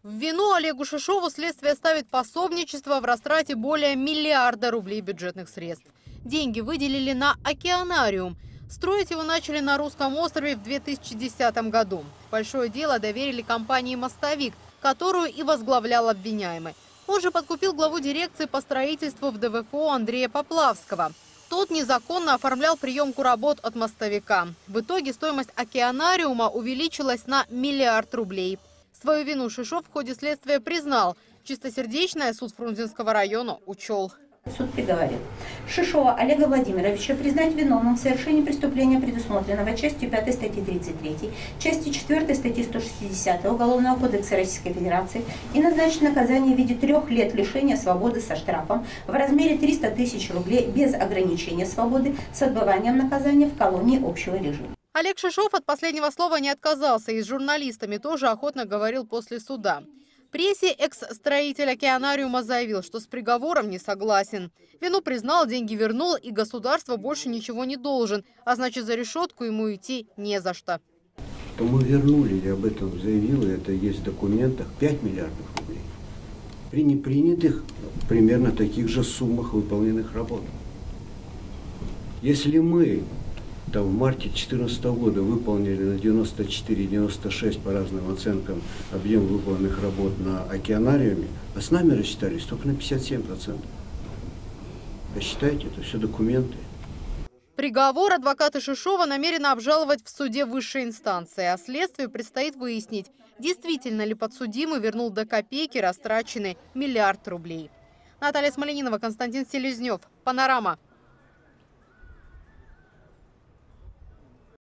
В вину Олегу Шишову следствие ставит пособничество в растрате более $1 миллиарда бюджетных средств. Деньги выделили на океанариум. Строить его начали на Русском острове в 2010 году. Большое дело доверили компании «Мостовик», которую и возглавлял обвиняемый. Он же подкупил главу дирекции по строительству в ДВФО Андрея Поплавского. Тот незаконно оформлял приемку работ от «Мостовика». В итоге стоимость океанариума увеличилась на $1 миллиард. Свою вину Шишов в ходе следствия признал. Чистосердечное суд Фрунзенского района учел. Суд приговорил Шишова Олега Владимировича признать виновным в совершении преступления, предусмотренного частью 5 статьи 33, частью 4 статьи 160 Уголовного кодекса Российской Федерации и назначить наказание в виде 3 лет лишения свободы со штрафом в размере 300 тысяч рублей без ограничения свободы с отбыванием наказания в колонии общего режима. Олег Шишов от последнего слова не отказался и с журналистами тоже охотно говорил после суда. Прессе экс-строитель океанариума заявил, что с приговором не согласен. Вину признал, деньги вернул и государство больше ничего не должен, а значит за решетку ему идти не за что. Мы вернули, я об этом заявил, и это есть в документах, 5 миллиардов рублей. При непринятых примерно таких же суммах выполненных работ. Если мы в марте 2014 года выполнили на 94-96 по разным оценкам объем выполненных работ на океанариуме, а с нами рассчитались только на 57%. Посчитайте, это все документы. Приговор адвокаты Шишова намерены обжаловать в суде высшей инстанции, а следствию предстоит выяснить, действительно ли подсудимый вернул до копейки растраченный $1 миллиард. Наталья Смоленинова, Константин Селезнев. Панорама.